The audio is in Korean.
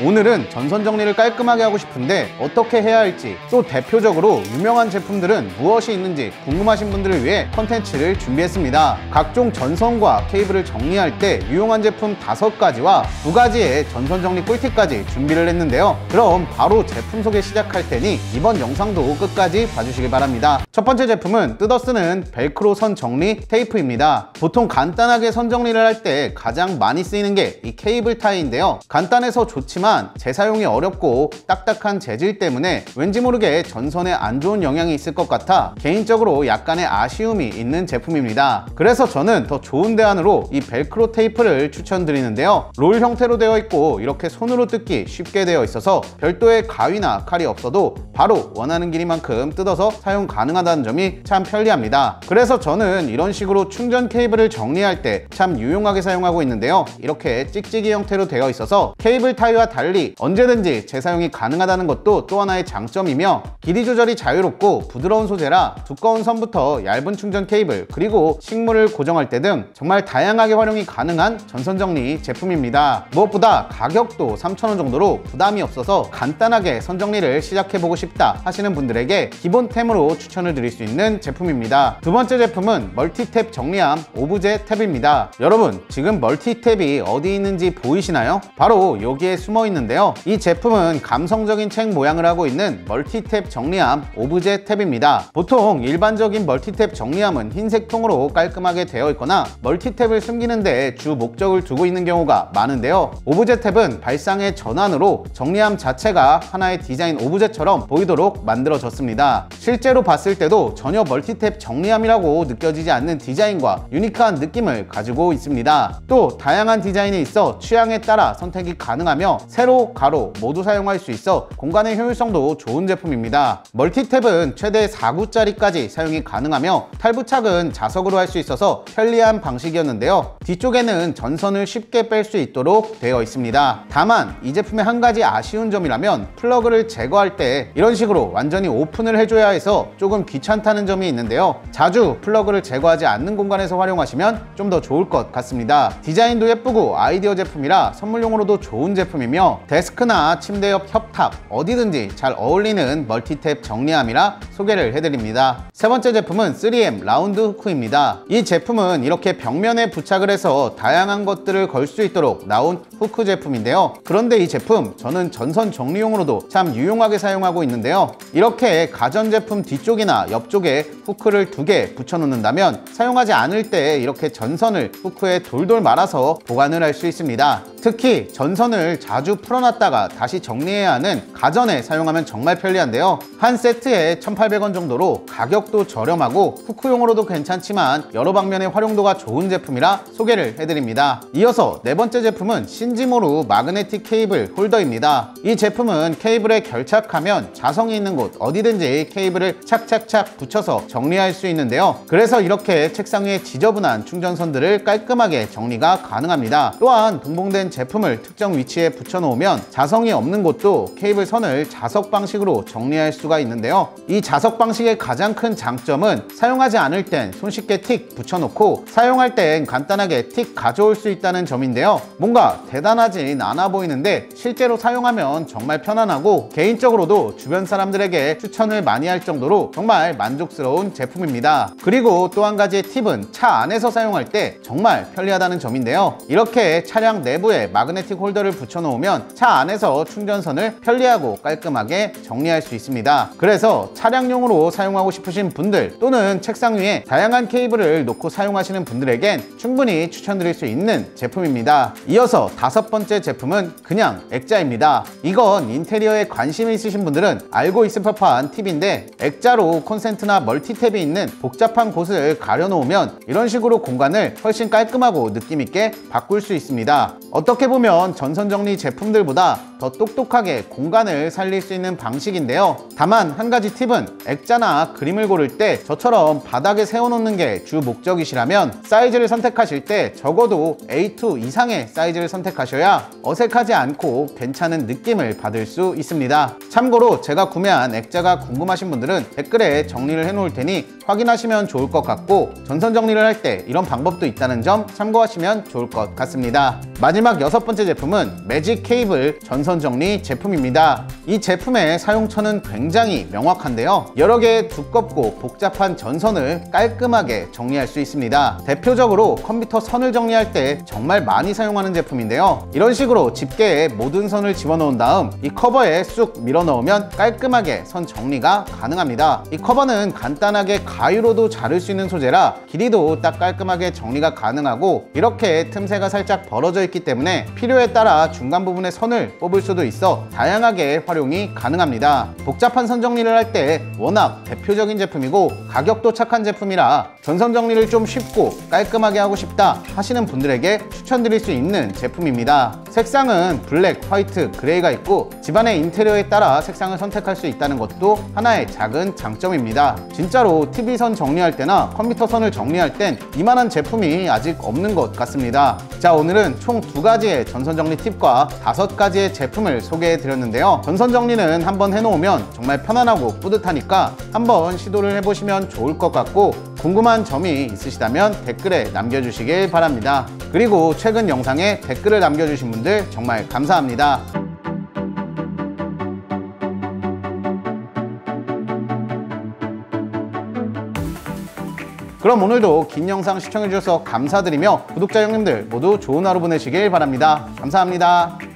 오늘은 전선 정리를 깔끔하게 하고 싶은데 어떻게 해야 할지, 또 대표적으로 유명한 제품들은 무엇이 있는지 궁금하신 분들을 위해 컨텐츠를 준비했습니다. 각종 전선과 케이블을 정리할 때 유용한 제품 5가지와 2가지의 전선 정리 꿀팁까지 준비를 했는데요. 그럼 바로 제품 소개 시작할 테니 이번 영상도 끝까지 봐주시길 바랍니다. 첫 번째 제품은 뜯어 쓰는 벨크로 선 정리 테이프입니다. 보통 간단하게 선 정리를 할 때 가장 많이 쓰이는 게 이 케이블 타이인데요. 간단해서 좋지만 재사용이 어렵고 딱딱한 재질 때문에 왠지 모르게 전선에 안 좋은 영향이 있을 것 같아 개인적으로 약간의 아쉬움이 있는 제품입니다. 그래서 저는 더 좋은 대안으로 이 벨크로 테이프를 추천드리는데요. 롤 형태로 되어 있고 이렇게 손으로 뜯기 쉽게 되어 있어서 별도의 가위나 칼이 없어도 바로 원하는 길이만큼 뜯어서 사용 가능하다는 점이 참 편리합니다. 그래서 저는 이런 식으로 충전 케이블을 정리할 때 참 유용하게 사용하고 있는데요. 이렇게 찍찍이 형태로 되어 있어서 케이블 타이와 달리 언제든지 재사용이 가능하다는 것도 또 하나의 장점이며, 길이 조절이 자유롭고 부드러운 소재라 두꺼운 선부터 얇은 충전 케이블, 그리고 식물을 고정할 때 등 정말 다양하게 활용이 가능한 전선 정리 제품입니다. 무엇보다 가격도 3,000원 정도로 부담이 없어서 간단하게 선 정리를 시작해보고 싶다 하시는 분들에게 기본템으로 추천을 드릴 수 있는 제품입니다. 두 번째 제품은 멀티탭 정리함 오브제 탭입니다. 여러분, 지금 멀티탭이 어디 있는지 보이시나요? 바로 여기에 숨어 있는데요. 이 제품은 감성적인 책 모양을 하고 있는 멀티탭 정리함 오브제 탭입니다. 보통 일반적인 멀티탭 정리함은 흰색 통으로 깔끔하게 되어 있거나 멀티탭을 숨기는 데 주 목적을 두고 있는 경우가 많은데요. 오브제 탭은 발상의 전환으로 정리함 자체가 하나의 디자인 오브제처럼 보이도록 만들어졌습니다. 실제로 봤을 때도 전혀 멀티탭 정리함이라고 느껴지지 않는 디자인과 유니크한 느낌을 가지고 있습니다. 또 다양한 디자인이 있어 취향에 따라 선택이 가능하며 세로, 가로 모두 사용할 수 있어 공간의 효율성도 좋은 제품입니다. 멀티탭은 최대 4구짜리까지 사용이 가능하며 탈부착은 자석으로 할 수 있어서 편리한 방식이었는데요. 뒤쪽에는 전선을 쉽게 뺄 수 있도록 되어 있습니다. 다만 이 제품의 한 가지 아쉬운 점이라면 플러그를 제거할 때 이런 식으로 완전히 오픈을 해줘야 해서 조금 귀찮다는 점이 있는데요. 자주 플러그를 제거하지 않는 공간에서 활용하시면 좀 더 좋을 것 같습니다. 디자인도 예쁘고 아이디어 제품이라 선물용으로도 좋은 제품이며 데스크나 침대 옆 협탑 어디든지 잘 어울리는 멀티탭 정리함이라 소개를 해드립니다. 세 번째 제품은 3M 라운드 후크입니다. 이 제품은 이렇게 벽면에 부착을 해서 다양한 것들을 걸 수 있도록 나온 후크 제품인데요. 그런데 이 제품 저는 전선 정리용으로도 참 유용하게 사용하고 있는데요. 이렇게 가전제품 뒤쪽이나 옆쪽에 후크를 2개 붙여 놓는다면 사용하지 않을 때 이렇게 전선을 후크에 돌돌 말아서 보관을 할 수 있습니다. 특히 전선을 자주 풀어놨다가 다시 정리해야 하는 가전에 사용하면 정말 편리한데요. 한 세트에 1,800원 정도로 가격도 저렴하고 후크용으로도 괜찮지만 여러 방면의 활용도가 좋은 제품이라 소개를 해드립니다. 이어서 네 번째 제품은 신지모루 마그네틱 케이블 홀더입니다. 이 제품은 케이블에 결착하면 자성이 있는 곳 어디든지 케이블을 착착착 붙여서 정리할 수 있는데요. 그래서 이렇게 책상 위에 지저분한 충전선들을 깔끔하게 정리가 가능합니다. 또한 동봉된 제품을 특정 위치에 붙여 놓으면 자성이 없는 곳도 케이블 선을 자석 방식으로 정리할 수가 있는데요. 이 자석 방식의 가장 큰 장점은 사용하지 않을 땐 손쉽게 틱 붙여놓고 사용할 땐 간단하게 틱 가져올 수 있다는 점인데요. 뭔가 대단하진 않아 보이는데 실제로 사용하면 정말 편안하고 개인적으로도 주변 사람들에게 추천을 많이 할 정도로 정말 만족스러운 제품입니다. 그리고 또 한 가지의 팁은 차 안에서 사용할 때 정말 편리하다는 점인데요. 이렇게 차량 내부에 마그네틱 홀더를 붙여 놓으면 차 안에서 충전선을 편리하고 깔끔하게 정리할 수 있습니다. 그래서 차량용으로 사용하고 싶으신 분들 또는 책상 위에 다양한 케이블을 놓고 사용하시는 분들에겐 충분히 추천드릴 수 있는 제품입니다. 이어서 5번째 제품은 그냥 액자입니다. 이건 인테리어에 관심이 있으신 분들은 알고 있을 법한 팁인데, 액자로 콘센트나 멀티탭이 있는 복잡한 곳을 가려놓으면 이런 식으로 공간을 훨씬 깔끔하고 느낌있게 바꿀 수 있습니다. 어떻게 보면 전선 정리 제품들보다 더 똑똑하게 공간을 살릴 수 있는 방식인데요. 다만 한 가지 팁은 액자나 그림을 고를 때 저처럼 바닥에 세워놓는 게 주 목적이시라면 사이즈를 선택하실 때 적어도 A2 이상의 사이즈를 선택하셔야 어색하지 않고 괜찮은 느낌을 받을 수 있습니다. 참고로 제가 구매한 액자가 궁금하신 분들은 댓글에 정리를 해놓을 테니 확인하시면 좋을 것 같고, 전선 정리를 할 때 이런 방법도 있다는 점 참고하시면 좋을 것 같습니다. 마지막 6번째 제품은 매직 케이블 전선 전선 정리 제품입니다. 이 제품의 사용처는 굉장히 명확한데요. 여러 개의 두껍고 복잡한 전선을 깔끔하게 정리할 수 있습니다. 대표적으로 컴퓨터 선을 정리할 때 정말 많이 사용하는 제품인데요. 이런 식으로 집게에 모든 선을 집어넣은 다음 이 커버에 쑥 밀어 넣으면 깔끔하게 선 정리가 가능합니다. 이 커버는 간단하게 가위로도 자를 수 있는 소재라 길이도 딱 깔끔하게 정리가 가능하고, 이렇게 틈새가 살짝 벌어져 있기 때문에 필요에 따라 중간 부분의 선을 뽑을 수도 있어 다양하게 활용이 가능합니다. 복잡한 선 정리를 할 때 워낙 대표적인 제품이고 가격도 착한 제품이라 전선 정리를 좀 쉽고 깔끔하게 하고 싶다 하시는 분들에게 추천드릴 수 있는 제품입니다. 색상은 블랙, 화이트, 그레이가 있고 집안의 인테리어에 따라 색상을 선택할 수 있다는 것도 하나의 작은 장점입니다. 진짜로 TV선 정리할 때나 컴퓨터 선을 정리할 땐 이만한 제품이 아직 없는 것 같습니다. 자, 오늘은 총 2가지의 전선 정리 팁과 5가지의 제품을 소개해 드렸는데요. 전선 정리는 한번 해놓으면 정말 편안하고 뿌듯하니까 한번 시도를 해보시면 좋을 것 같고, 궁금한 점이 있으시다면 댓글에 남겨주시길 바랍니다. 그리고 최근 영상에 댓글을 남겨주신 분들 정말 감사합니다. 그럼 오늘도 긴 영상 시청해주셔서 감사드리며 구독자 형님들 모두 좋은 하루 보내시길 바랍니다. 감사합니다.